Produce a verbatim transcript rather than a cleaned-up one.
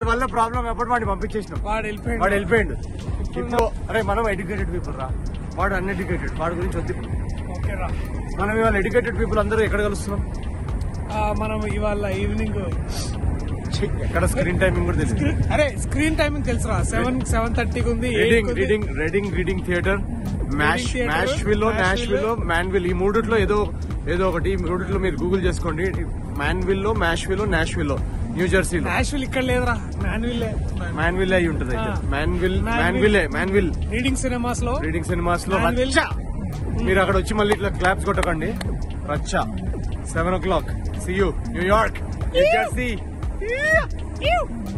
వల్ల ప్రాబ్లం ఎప్పుడు వాడిని పంపించేసినాం, వాడు వెళ్ళిపోయాడు వాడు వెళ్ళిపోయిండు. ఇప్పుడు అరే మనం ఎడ్యుకేటెడ్ పీపుల్ రా, వాడు అన్ఎడ్యుకేటెడ్, వాడి గురించి వద్దు. ఓకే రా, మనం ఇవాళ ఎడ్యుకేటెడ్ పీపుల్ అందరూ ఎక్కడ కలుస్తున్నాం? మనం ఇవాళ ఈవినింగ్ ఎక్కడ స్క్రీన్ టైమింగ్ కూడా తెలుసు. అరే స్క్రీన్ టైమింగ్ తెలుసురా, సెవెన్ సెవెన్ థర్టీకి ఉంది. Reading reading reading reading theatre, mash మ్యాష్విల్లో, నాష్విల్లో, మ్యాన్విల్, ఈ మూడిట్లో ఏదో ఏదో ఒకటి. ఈ మూడిట్లో మీరు గూగుల్ చేసుకోండి. మ్యాన్విల్లో, మ్యాష్విల్లో, నాష్విల్లో, న్యూ జెర్సీలో. నాష్విల్ ఇక్కడ లేదురా, మ్యాన్విల్ మ్యాన్విల్ అయి ఉంటుంది అయితే. Manville Manville Manville Reading Cinemas లో రీడింగ్ సినిమాస్ లో రచ్చ. మీరు అక్కడ వచ్చి మళ్ళీ ఇట్లా క్లాప్స్ కొట్టకండి. రచ్చ seven o'clock. See you New York, New Jersey.